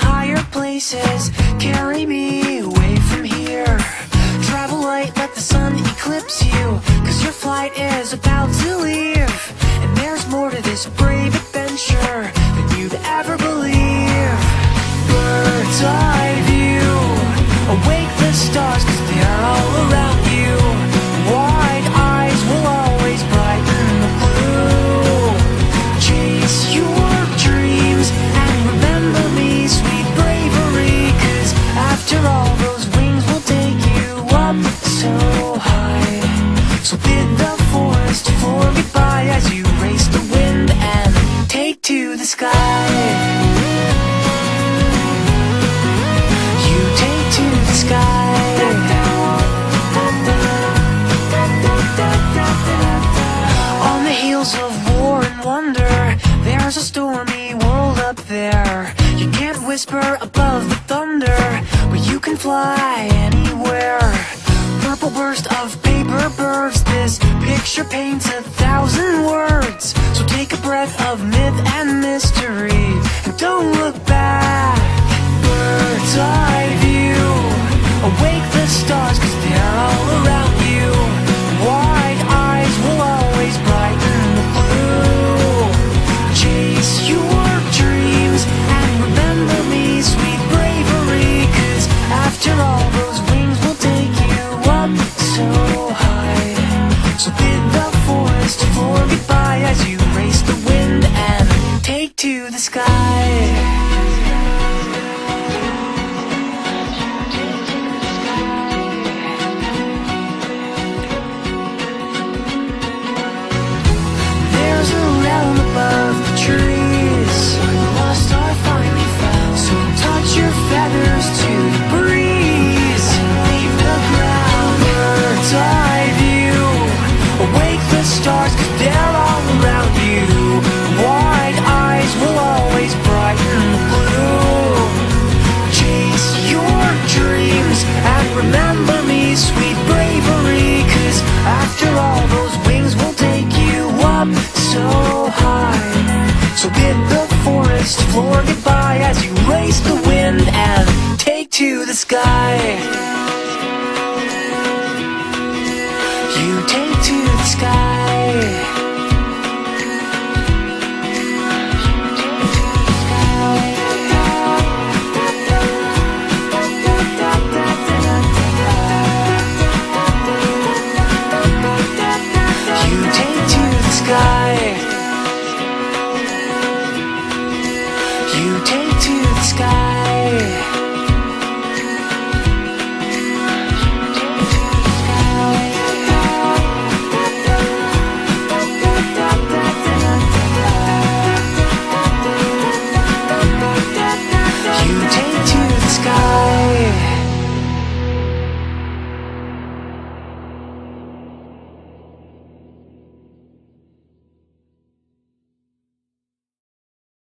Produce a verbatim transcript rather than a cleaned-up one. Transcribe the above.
higher places. Carry me away from here. Travel light, let the sun eclipse you, cause your flight is about to leave. And there's more to this brave adventure than you'd ever believe. Bird's eye view, awake the stars cause they're all around you. Wide eyes will always brighten the blue. Chase your dreams and remember me, sweet bravery, cause after all those wings will take you up so high. So bid the forest for goodbye as you race the wind and take to the sky. You take to the sky. On the heels of war and wonder, there's a stormy world up there. You can't whisper above the thunder, but you can fly anywhere. Purple burst of paper birds, this picture paints a thousand words. So take a breath of myth and mystery and don't look back. Bird's eye view, awake the stars cause they're all around you. Wide eyes will always brighten the blue. Chase your dreams and remember me, sweet bravery, cause after all those wings will take you up so high. So bid the forest for goodbye as you race the wind and take to the sky. Above the trees, lost are finally found. So touch your feathers to the breeze and leave the ground. Bird's eye view, awake the stars cause they're all around you. Wide eyes will always brighten the blue. Chase your dreams and remember me, sweet bravery, cause after all those wings will take you up so high. So bid the forest floor goodbye as you race the wind and take to the sky. You take to the sky. You take to the sky.